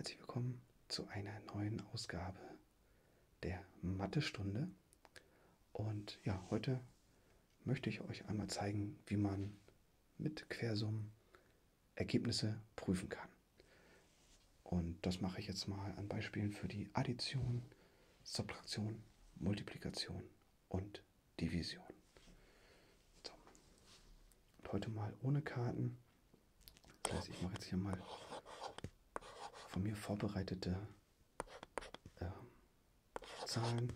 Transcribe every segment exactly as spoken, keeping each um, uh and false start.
herzlich willkommen zu einer neuen Ausgabe der Mathestunde. Und ja, heute möchte ich euch einmal zeigen, wie man mit Quersummen Ergebnisse prüfen kann. Und das mache ich jetzt mal an Beispielen für die Addition, Subtraktion, Multiplikation und Division. So. Und heute mal ohne Karten. Das heißt, ich mache jetzt hier mal von mir vorbereitete äh, Zahlen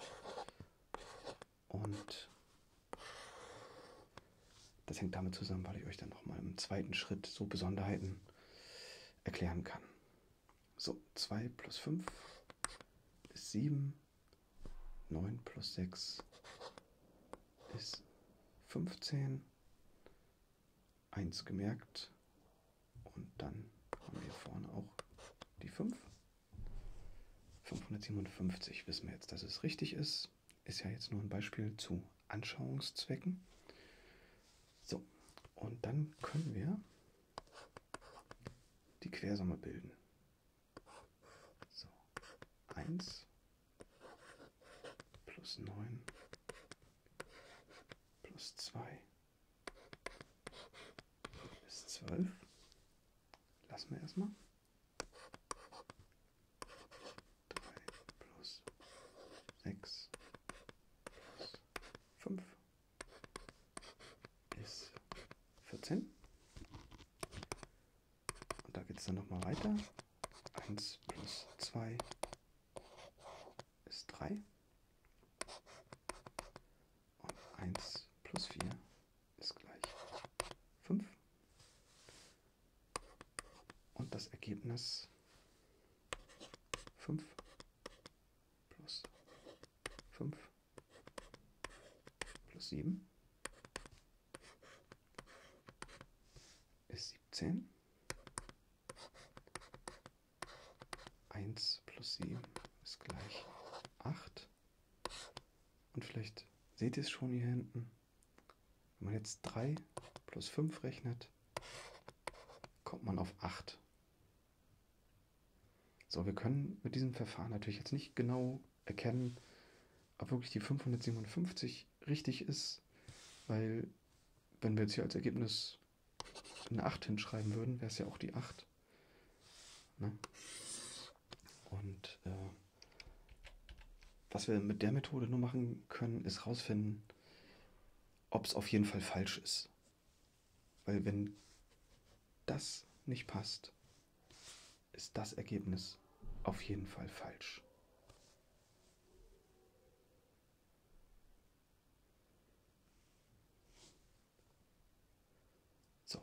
und das hängt damit zusammen, weil ich euch dann nochmal im zweiten Schritt so Besonderheiten erklären kann. So, zwei plus fünf ist sieben, neun plus sechs ist fünfzehn, eins gemerkt und dann haben wir vorne auch die fünf. fünfhundertsiebenundfünfzig wissen wir jetzt, dass es richtig ist. Ist ja jetzt nur ein Beispiel zu Anschauungszwecken. So, und dann können wir die Quersumme bilden. So, eins plus neun plus zwei ist zwölf. Lassen wir erstmal. drei plus sechs plus fünf ist vierzehn. Und da geht es dann nochmal weiter. eins plus zwei ist drei. Und eins plus vier ist gleich fünf. Und das Ergebnis fünf plus fünf plus sieben ist siebzehn. eins plus sieben ist gleich acht. Und vielleicht seht ihr es schon hier hinten. Wenn man jetzt drei plus fünf rechnet, kommt man auf acht. So, wir können mit diesem Verfahren natürlich jetzt nicht genau erkennen, ob wirklich die fünfhundertsiebenundfünfzig richtig ist, weil wenn wir jetzt hier als Ergebnis eine acht hinschreiben würden, wäre es ja auch die acht. Ne? Und äh, was wir mit der Methode nur machen können, ist rausfinden, ob es auf jeden Fall falsch ist. Weil wenn das nicht passt, ist das Ergebnis auf jeden Fall falsch. So.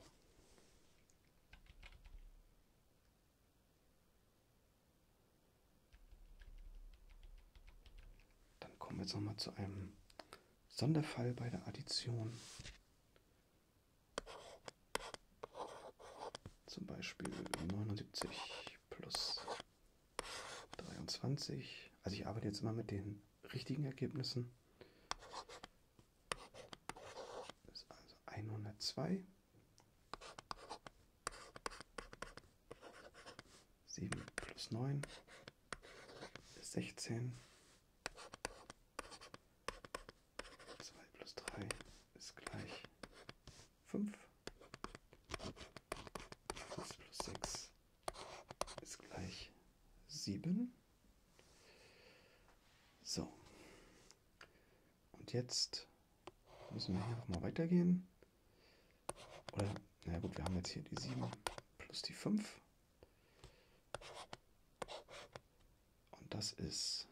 Dann kommen wir jetzt nochmal zu einem Sonderfall bei der Addition. Zum Beispiel neunundsiebzig plus dreiundzwanzig. Also ich arbeite jetzt immer mit den richtigen Ergebnissen. Das ist also hundertzwei. sieben plus neun ist sechzehn. zwei plus drei ist gleich fünf. eins plus sechs ist gleich sieben. So. Und jetzt müssen wir hier nochmal weitergehen. Oder, na gut, wir haben jetzt hier die sieben plus die fünf. Und das ist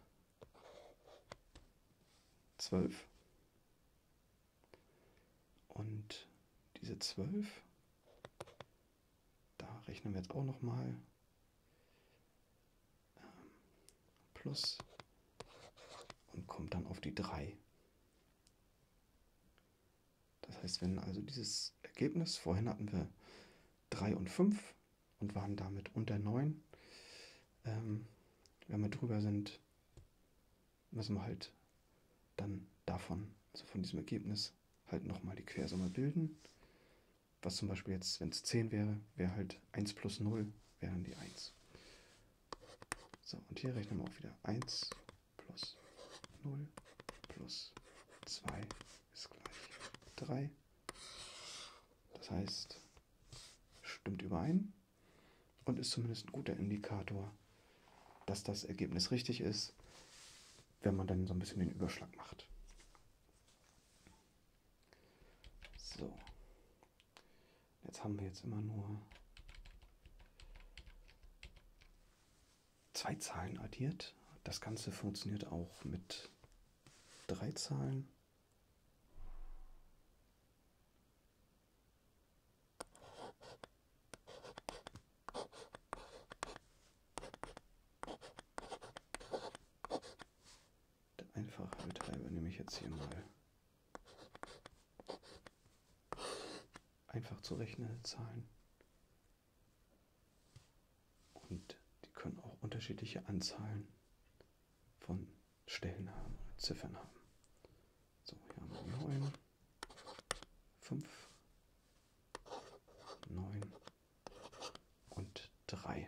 zwölf. Und diese zwölf, da rechnen wir jetzt auch nochmal ähm, plus und kommt dann auf die drei. Das heißt, wenn also dieses Ergebnis, vorhin hatten wir drei und fünf und waren damit unter neun, ähm, wenn wir drüber sind, müssen wir halt dann davon, also von diesem Ergebnis, halt nochmal die Quersumme bilden. Was zum Beispiel jetzt, wenn es zehn wäre, wäre halt eins plus null, wäre dann die eins. So, und hier rechnen wir auch wieder eins plus null plus zwei ist gleich drei. Das heißt, stimmt überein und ist zumindest ein guter Indikator, dass das Ergebnis richtig ist, wenn man dann so ein bisschen den Überschlag macht. So, jetzt haben wir jetzt immer nur zwei Zahlen addiert. Das Ganze funktioniert auch mit drei Zahlen. Der Einfachheit halber nehme ich jetzt hier mal einfach zu rechnende Zahlen. Und die können auch unterschiedliche Anzahlen von Stellen haben, Ziffern haben. So, hier haben wir neun, fünf, neun und drei.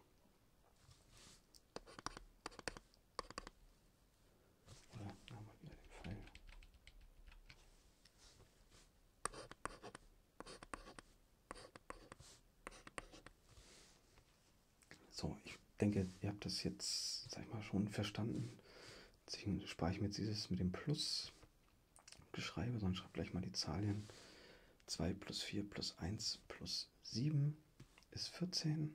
Oder da haben wir wieder den Pfeil. So, ich denke, ihr habt das jetzt, sag ich mal, schon verstanden. Deswegen spare ich mir jetzt dieses mit dem Plus geschreibe, sondern schreibe gleich mal die Zahlen. zwei plus vier plus eins plus sieben ist vierzehn.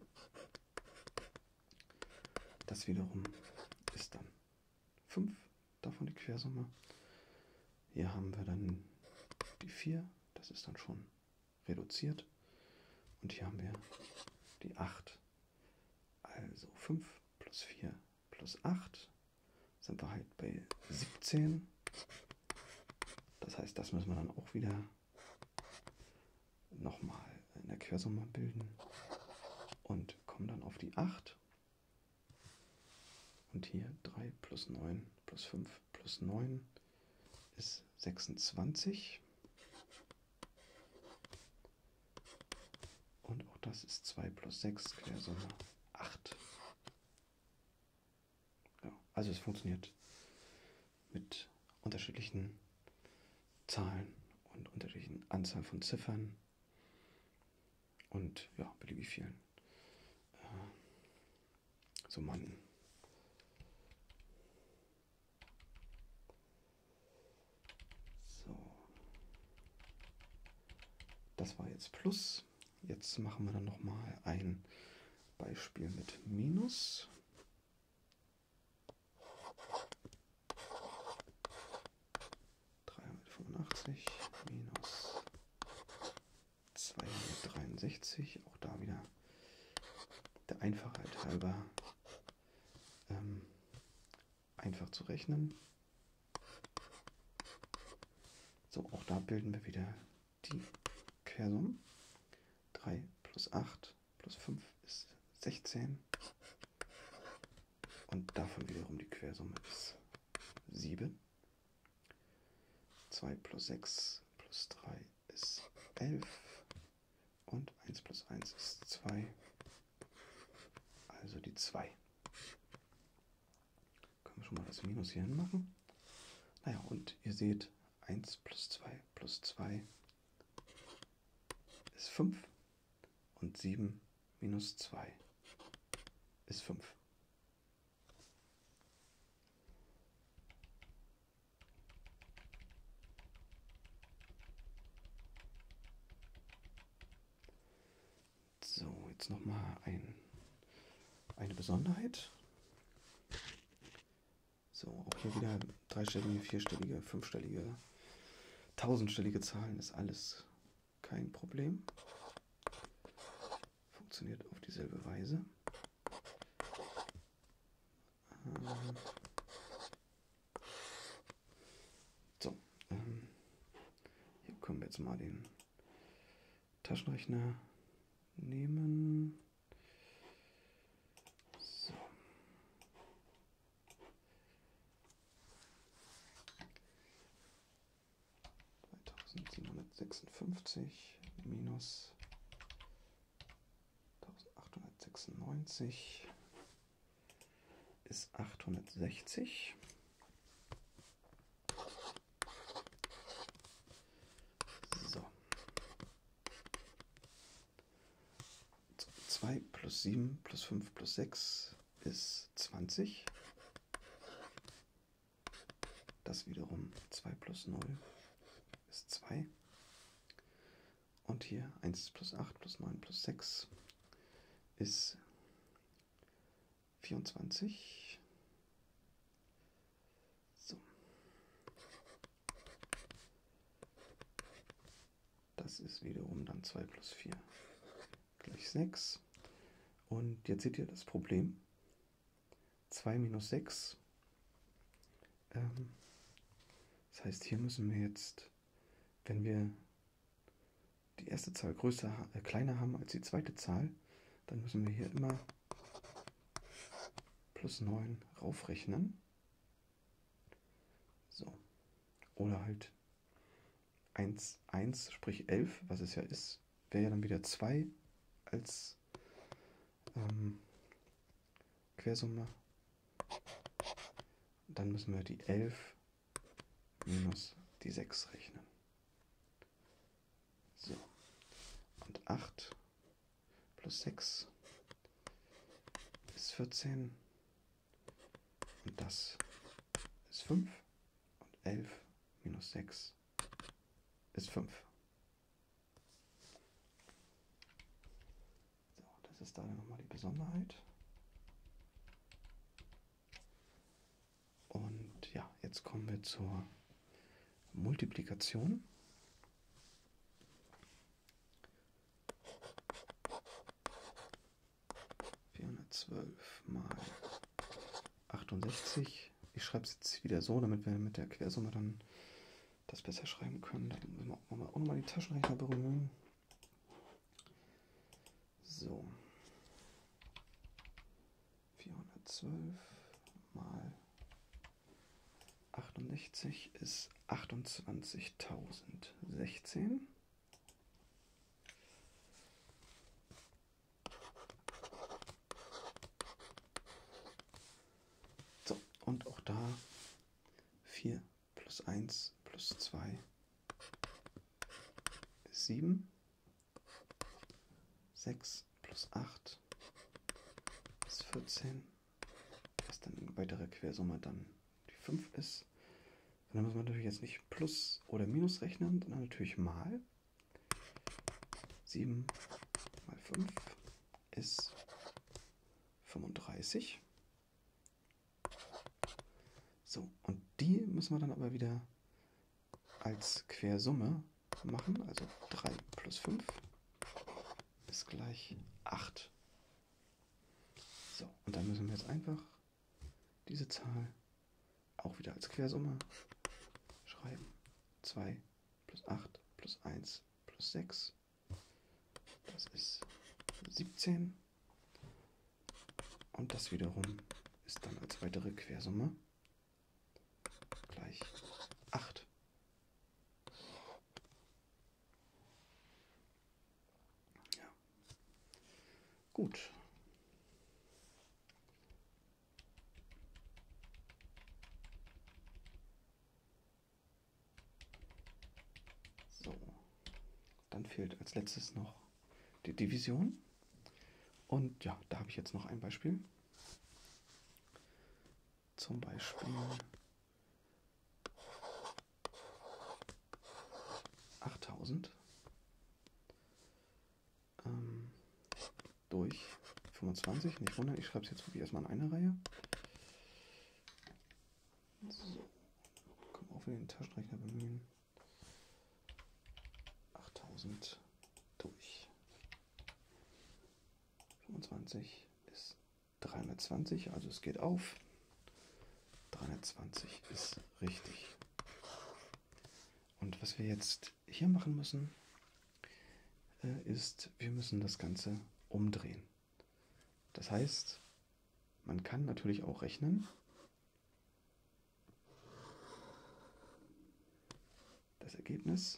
Das wiederum ist dann fünf, davon die Quersumme. Hier haben wir dann die vier, das ist dann schon reduziert. Und hier haben wir die acht. Also fünf plus vier plus acht sind wir halt bei siebzehn. Das heißt, das müssen wir dann auch wieder nochmal in der Quersumme bilden und kommen dann auf die acht. Und hier drei plus neun plus fünf plus neun ist sechsundzwanzig. Und auch das ist zwei plus sechs, Quersumme acht. Ja, also es funktioniert mit unterschiedlichen Zahlen und unterschiedlichen Anzahl von Ziffern und ja, beliebig vielen äh, Summanden. So, das war jetzt Plus. Jetzt machen wir dann noch mal ein Beispiel mit Minus. dreihundertfünfundachtzig minus zweihundertdreiundsechzig. Auch da wieder der Einfachheit halber ähm, einfach zu rechnen. So, auch da bilden wir wieder die Quersumme. drei plus acht plus fünf ist sechzehn. Und davon wiederum die Quersumme ist sieben. zwei plus sechs plus drei ist elf. Und eins plus eins ist zwei. Also die zwei. Können wir schon mal das Minus hier hin machen. Naja, und ihr seht, eins plus zwei plus zwei ist fünf. Und sieben minus zwei ist fünf. So, jetzt nochmal ein, eine Besonderheit. So, auch hier wieder dreistellige, vierstellige, fünfstellige, tausendstellige Zahlen ist alles kein Problem. Funktioniert auf dieselbe Weise. Ähm so, ähm hier können wir jetzt mal den Taschenrechner nehmen. So. dreitausendsiebenhundertsechsundfünfzig minus eintausendachthundertsechsundneunzig ist achthundertsechzig. So. zwei plus sieben plus fünf plus sechs ist zwanzig. Das wiederum zwei plus null ist zwei. Und hier eins plus acht plus neun plus sechs ist vierundzwanzig. So. Das ist wiederum dann zwei plus vier gleich sechs. Und jetzt seht ihr das Problem. zwei minus sechs. Ähm, das heißt, hier müssen wir jetzt, wenn wir die erste Zahl größer, äh, kleiner haben als die zweite Zahl, dann müssen wir hier immer plus neun raufrechnen. So. Oder halt eins, eins, sprich elf, was es ja ist, wäre ja dann wieder zwei als ähm, Quersumme. Dann müssen wir die elf minus die sechs rechnen. So. Und acht plus sechs ist vierzehn. Und das ist fünf. Und elf minus sechs ist fünf. So, das ist da nochmal die Besonderheit. Und ja, jetzt kommen wir zur Multiplikation. vierhundertzwölf mal achtundsechzig. Ich schreibe es jetzt wieder so, damit wir mit der Quersumme dann das besser schreiben können. Dann müssen wir auch nochmal die Taschenrechner berühren. So. vierhundertzwölf mal achtundsechzig ist achtundzwanzigtausendsechzehn. So, und auch da vier plus eins plus zwei ist sieben. sechs plus acht ist vierzehn. Was dann in weiterer Quersumme dann die fünf ist. Und dann muss man natürlich jetzt nicht plus oder minus rechnen, sondern natürlich mal. sieben mal fünf ist fünfunddreißig. So, und die müssen wir dann aber wieder als Quersumme machen. Also drei plus fünf ist gleich acht. So, und dann müssen wir jetzt einfach diese Zahl auch wieder als Quersumme schreiben. zwei plus acht plus eins plus sechs. Das ist siebzehn. Und das wiederum ist dann als weitere Quersumme gleich acht. Ja. Gut. So. Dann fehlt als letztes noch die Division. Und ja, da habe ich jetzt noch ein Beispiel. Zum Beispiel achttausend ähm, durch fünfundzwanzig. Nicht wundern, ich schreibe es jetzt wirklich erstmal in einer Reihe. So, können wir auch wieder den Taschenrechner bemühen. achttausend durch fünfundzwanzig ist dreihundertzwanzig, also es geht auf. dreihundertzwanzig ist richtig. Und was wir jetzt hier machen müssen, äh, ist, wir müssen das Ganze umdrehen. Das heißt, man kann natürlich auch rechnen. Das Ergebnis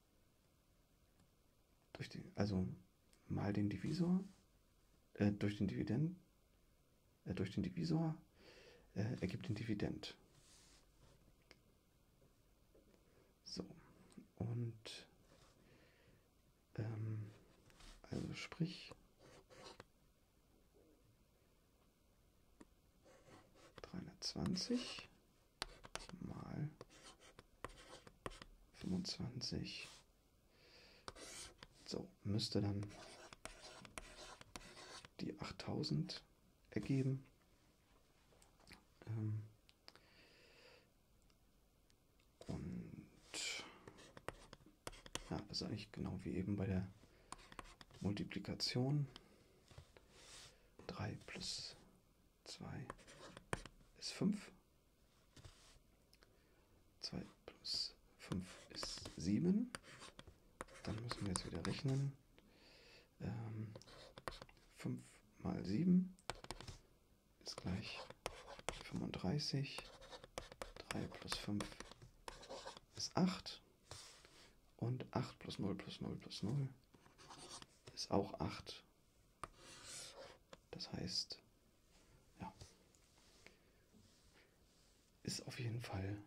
durch den, also mal den Divisor, äh, durch den Dividend, äh, durch den Divisor äh, ergibt den Dividend. So, und ähm, also sprich dreihundertzwanzig mal fünfundzwanzig. So, müsste dann die achttausend ergeben. Ähm, und ja, das ist eigentlich genau wie eben bei der Multiplikation. drei plus zwei ist fünf. zwei plus fünf ist sieben. Dann müssen wir jetzt wieder rechnen. Ähm, fünf mal sieben ist gleich fünfunddreißig. drei plus fünf ist acht. Und acht plus null plus null plus null ist auch acht. Das heißt, ja, ist auf jeden Fall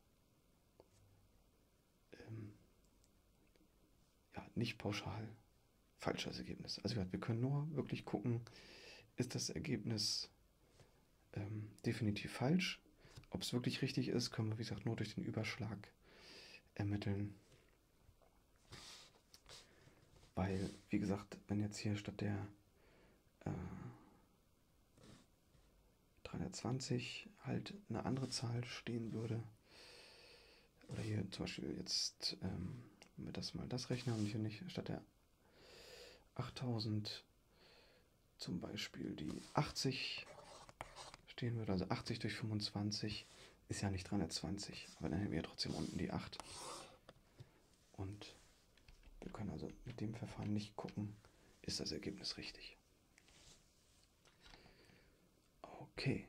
ähm, ja, nicht pauschal falsches Ergebnis. Also wir können nur wirklich gucken, ist das Ergebnis ähm, definitiv falsch. Ob es wirklich richtig ist, können wir, wie gesagt, nur durch den Überschlag ermitteln. Weil, wie gesagt, wenn jetzt hier statt der äh, dreihundertzwanzig halt eine andere Zahl stehen würde, oder hier zum Beispiel jetzt, ähm, wenn wir das mal das rechnen und hier nicht statt der achttausend zum Beispiel die achtzig stehen würde, also achtzig durch fünfundzwanzig ist ja nicht dreihundertzwanzig, aber dann hätten wir trotzdem unten die acht. Und wir können also mit dem Verfahren nicht gucken, ist das Ergebnis richtig. Okay.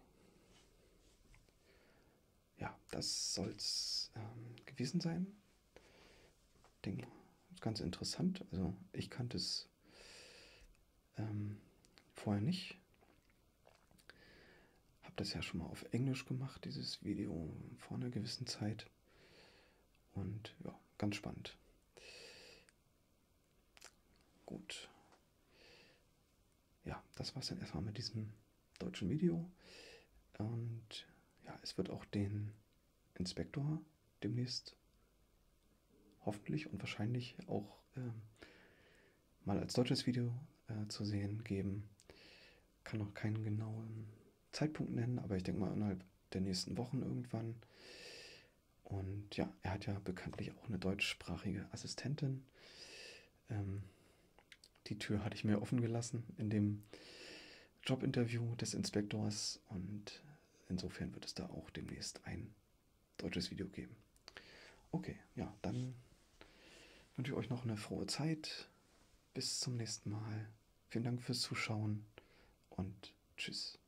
Ja, das soll es ähm, gewesen sein. Ich denke, das ist ganz interessant. Also ich kannte es ähm, vorher nicht. Habe das ja schon mal auf Englisch gemacht, dieses Video, vor einer gewissen Zeit. Und ja, ganz spannend. Gut. Ja, das war es dann erstmal mit diesem deutschen Video. Und ja, es wird auch den Inspektor demnächst hoffentlich und wahrscheinlich auch äh, mal als deutsches Video äh, zu sehen geben. Kann noch keinen genauen Zeitpunkt nennen, aber ich denke mal innerhalb der nächsten Wochen irgendwann. Und ja, er hat ja bekanntlich auch eine deutschsprachige Assistentin. Ähm, die Tür hatte ich mir offen gelassen in dem Jobinterview des Inspektors und insofern wird es da auch demnächst ein deutsches Video geben. Okay, ja, dann wünsche ich euch noch eine frohe Zeit. Bis zum nächsten Mal. Vielen Dank fürs Zuschauen und tschüss.